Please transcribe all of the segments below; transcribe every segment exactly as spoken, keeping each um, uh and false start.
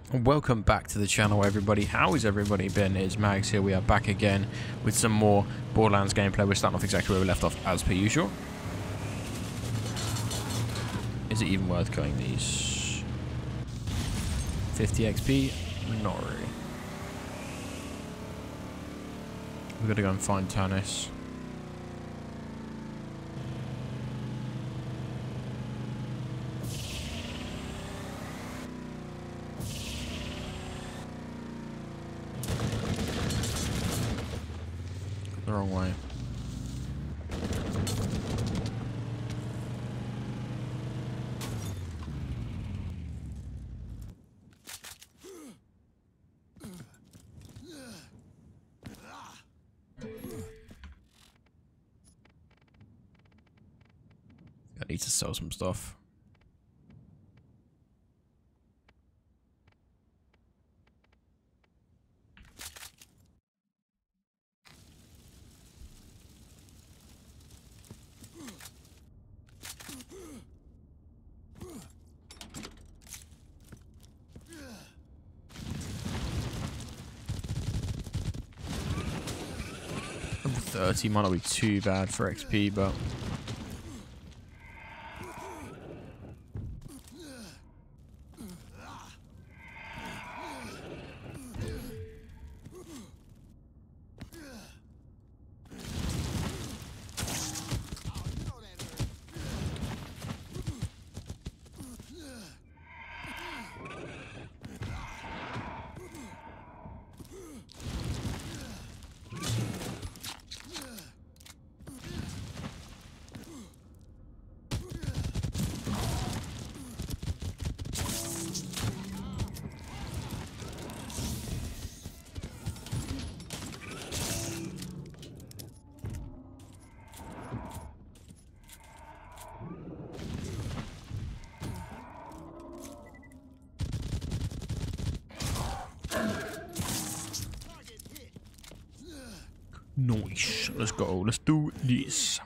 Welcome back to the channel, everybody. How has everybody been? It's Mags here. We are back again with some more Borderlands gameplay. We're starting off exactly where we left off as per usual. Is it even worth going these? fifty X P? Not really. We've got to go and find Tannis. The wrong way. I need to sell some stuff. thirty might not be too bad for X P, but nice. Let's go. Let's do this.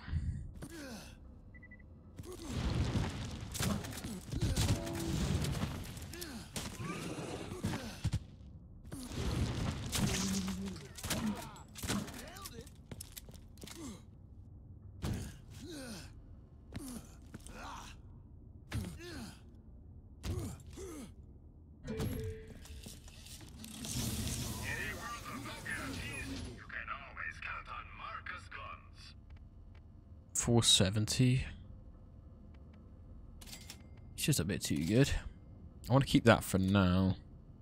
four seventy. It's just a bit too good. I want to keep that for now.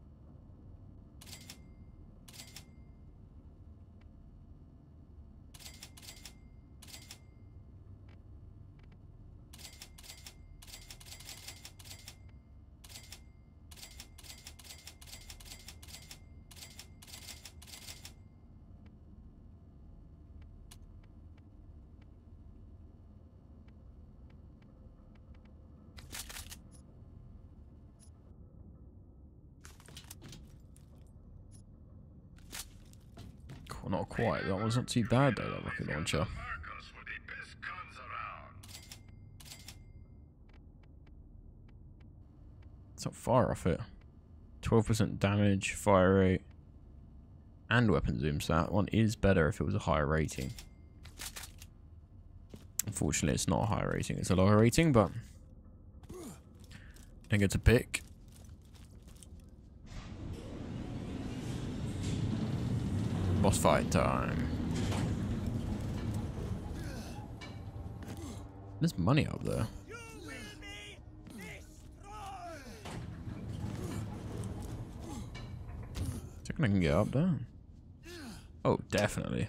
Well, not quite. That wasn't too bad though, that rocket launcher. It's not far off it. twelve percent damage, fire rate, and weapon zoom. So that one is better if it was a higher rating. Unfortunately, it's not a higher rating. It's a lower rating, but don't get to pick. Boss fight time. There's money up there. I reckon I can get up there. Oh, definitely.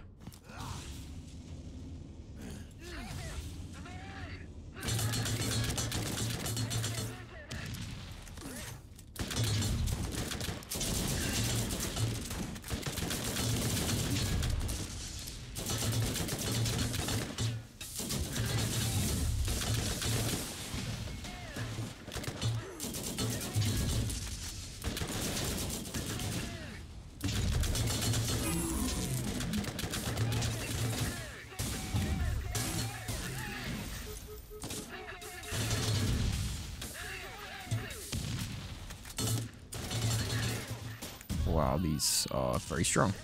Wow, these are very strong.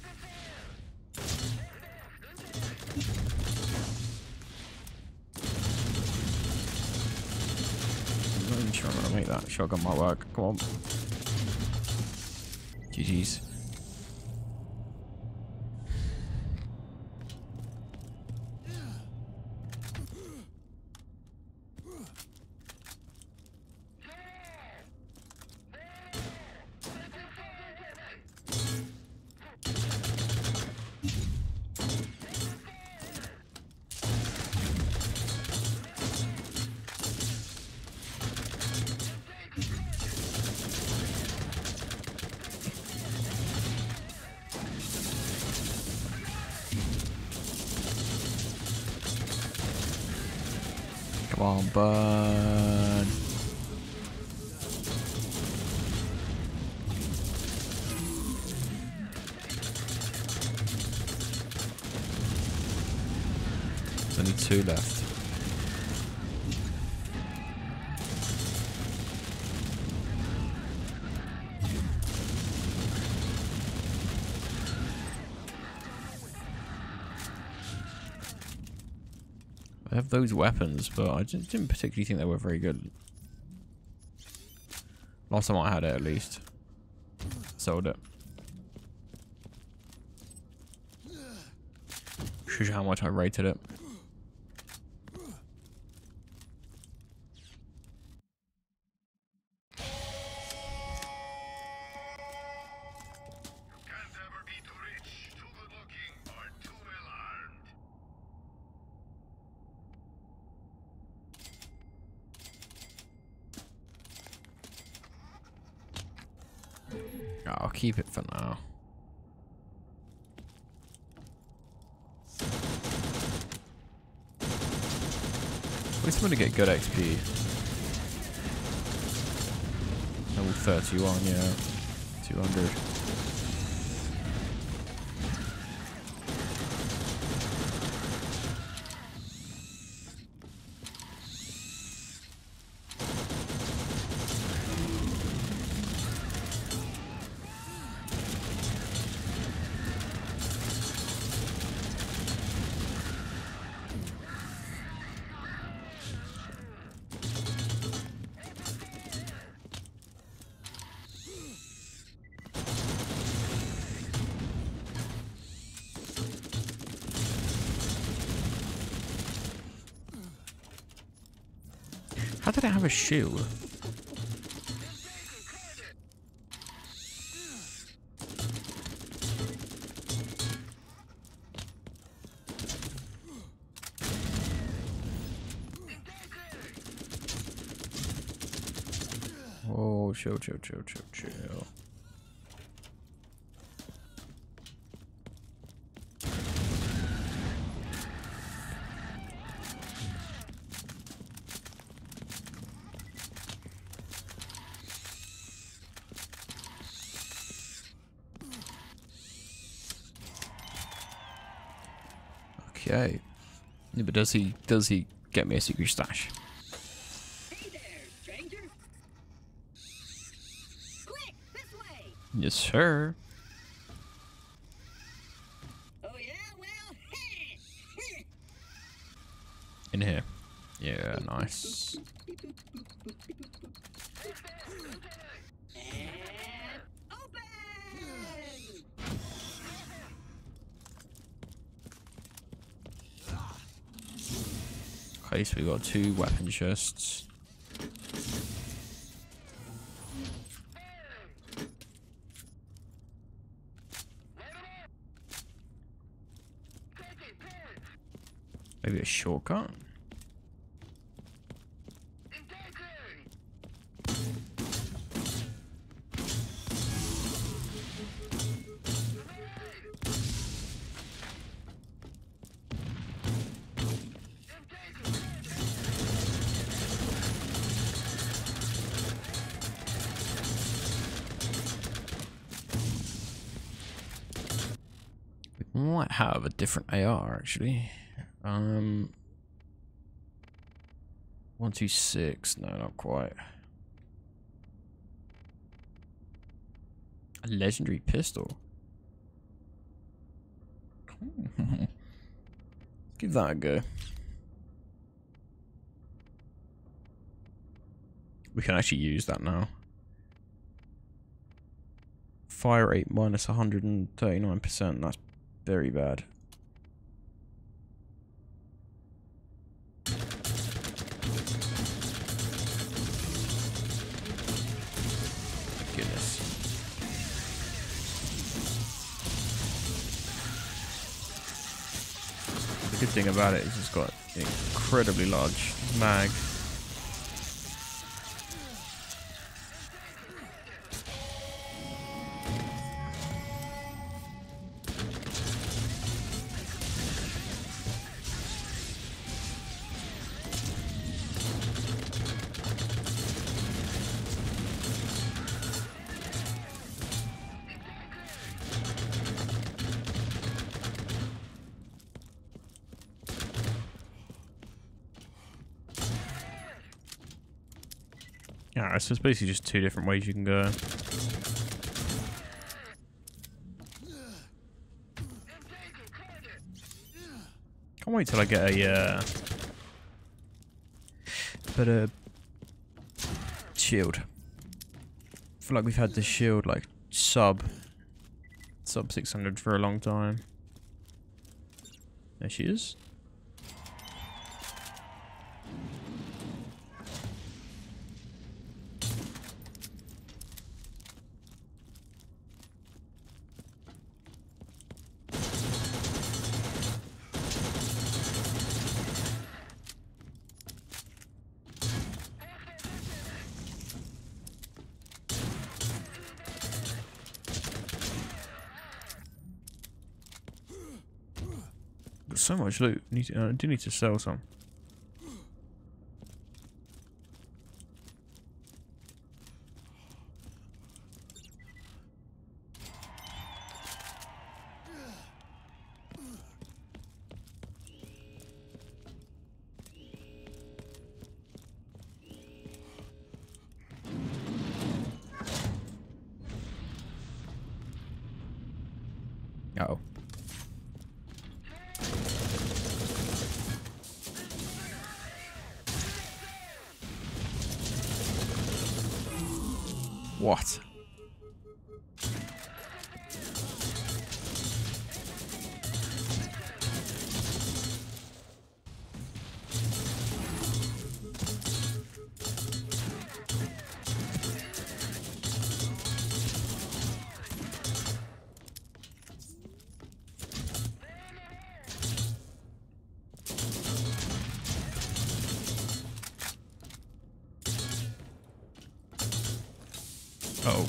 I'm not even sure I'm gonna make that. Shotgun might work. Come on. G G's. Come on, burn. There's only two left. I have those weapons, but I just didn't particularly think they were very good. Last time I had it, at least. Sold it. Shows you how much I rated it. I'll keep it for now. At least I'm gonna get good X P. Level thirty-one, yeah. two hundred. How did I have a shield? Oh, chill, chill, chill, chill, chill. Okay. Yeah, but does he does he get me a secret stash? Hey there, stranger. Quick, this way. Yes, sir. Oh yeah, well, hey. In here. Yeah, nice. And open. Okay, so we got two weapon chests. Maybe a shortcut? We might have a different A R actually. Um, one two six. No, not quite. A legendary pistol. Give that a go. We can actually use that now. Fire rate minus one hundred thirty-nine percent. That's very bad. Goodness. The good thing about it is it's got an incredibly large mag. Alright, so it's basically just two different ways you can go. Can't wait till I get a uh, better shield. I feel like we've had this shield like sub sub six hundred for a long time. There she is. So much loot. Need to, uh, I do need to sell some. Uh oh. What? Oh.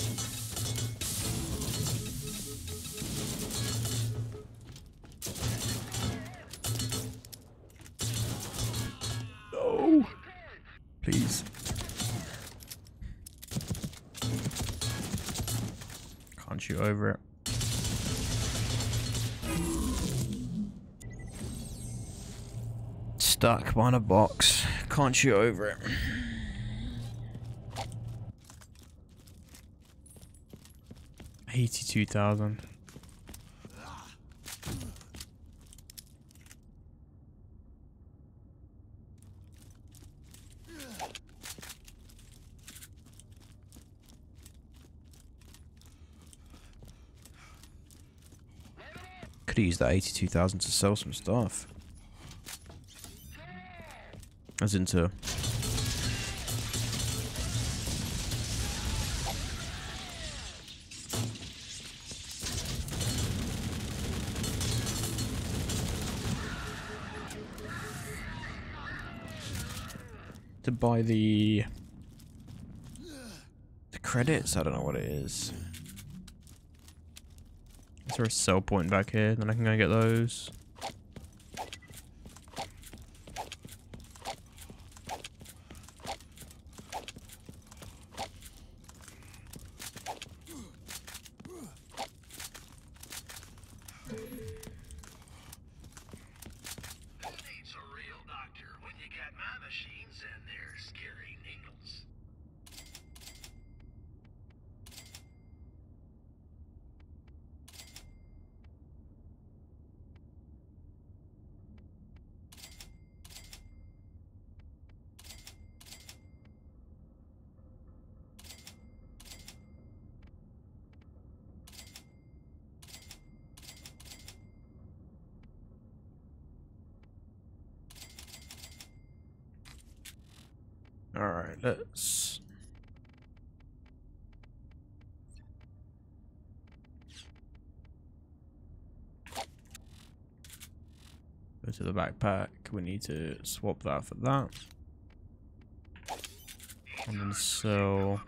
No. Please. Can't shoot over it. Stuck behind a box. Can't shoot over it. Eighty-two thousand. Could use that eighty-two thousand to sell some stuff. As into. To buy the the credits. I don't know what it is. Is there a sell point back here? Then I can go get those. let's... Go to the backpack. We need to swap that for that. And then sell...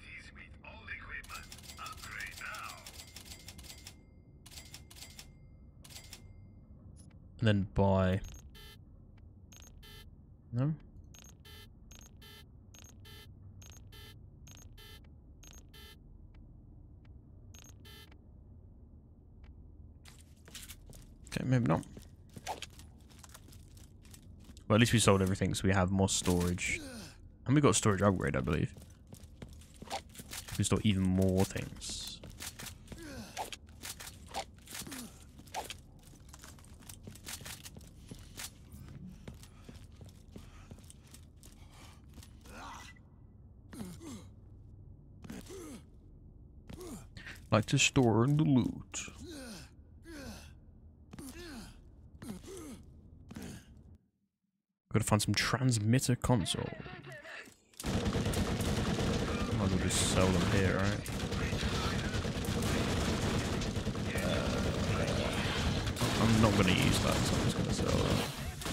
And then buy... No? Okay, maybe not. Well, at least we sold everything, so we have more storage. And we got a storage upgrade, I believe. We store even more things. Like to store the loot. Gotta find some transmitter console. Might as well just sell them here, right? Uh, I'm not gonna use that, so I'm just gonna sell that.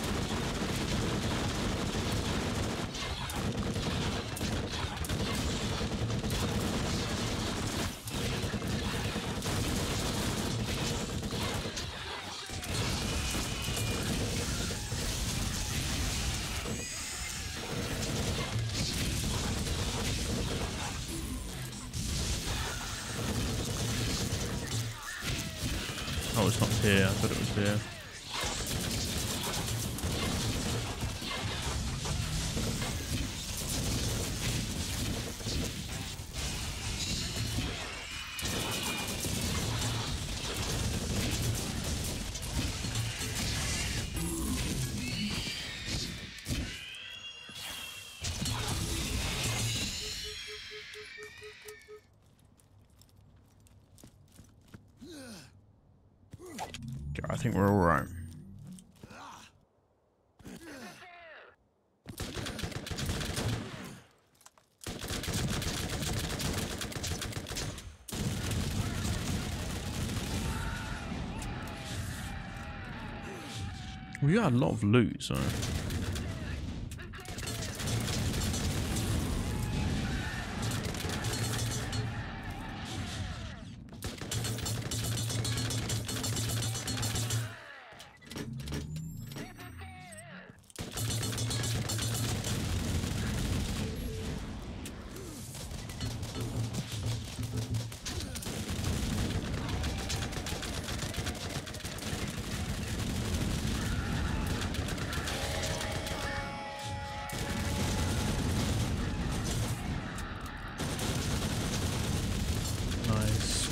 Oh, it's not here. I thought it was here. Okay, I think we're all right. We got a lot of loot, so. Nice.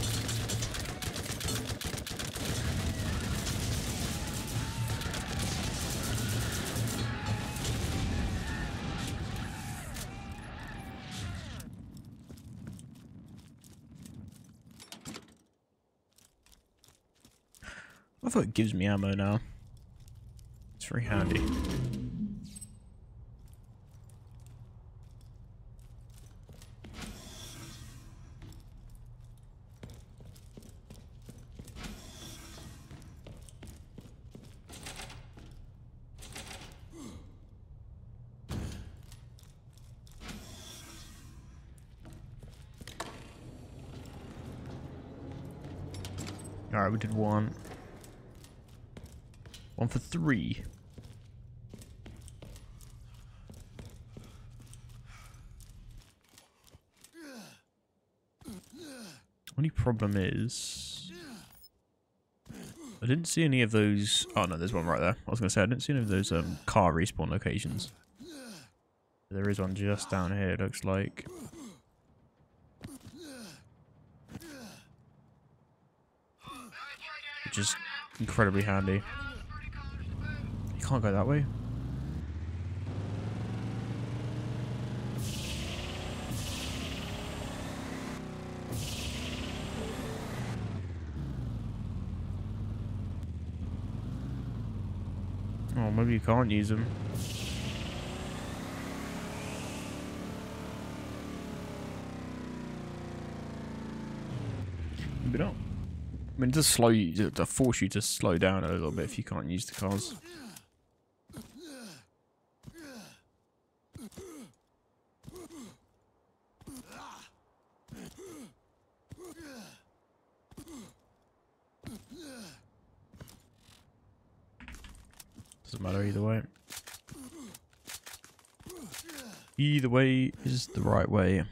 I thought it gives me ammo now. It's very handy. Alright, we did one. One for three. Only problem is... I didn't see any of those... Oh no, there's one right there. I was going to say, I didn't see any of those um, car respawn locations. There is one just down here, it looks like. Which is incredibly handy. You can't go that way. Oh, maybe you can't use them. Maybe not. I mean, it does slow you, to force you to slow down a little bit if you can't use the cars. Doesn't matter either way. Either way is the right way.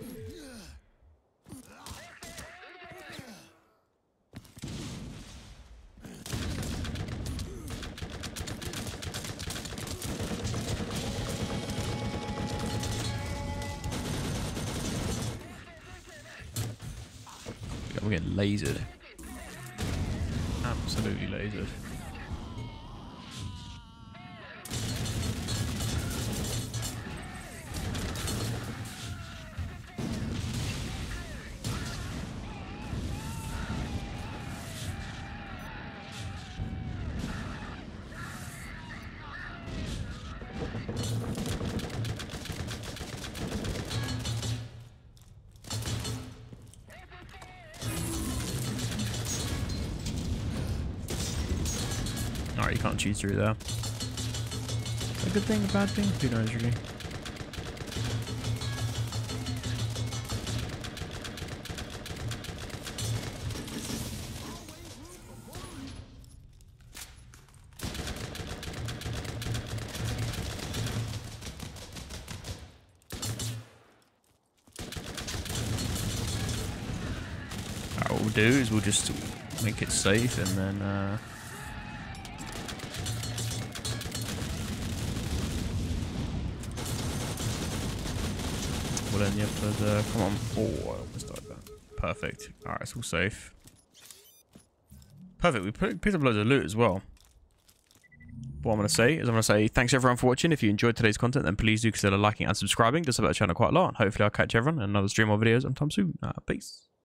We're getting lasered. Absolutely lasered. Alright, you can't cheat through there. A good thing, a bad thing? Who knows, really? Alright, what we'll do is we'll just make it safe and then uh we'll end the episode. Uh, come on. Oh, I almost died there. Perfect. Alright, it's all safe. Perfect. We picked up loads of loot as well. What I'm going to say is I'm going to say thanks everyone for watching. If you enjoyed today's content, then please do consider liking and subscribing. Just about the channel quite a lot. Hopefully I'll catch everyone in another stream or videos sometime soon. Uh, peace.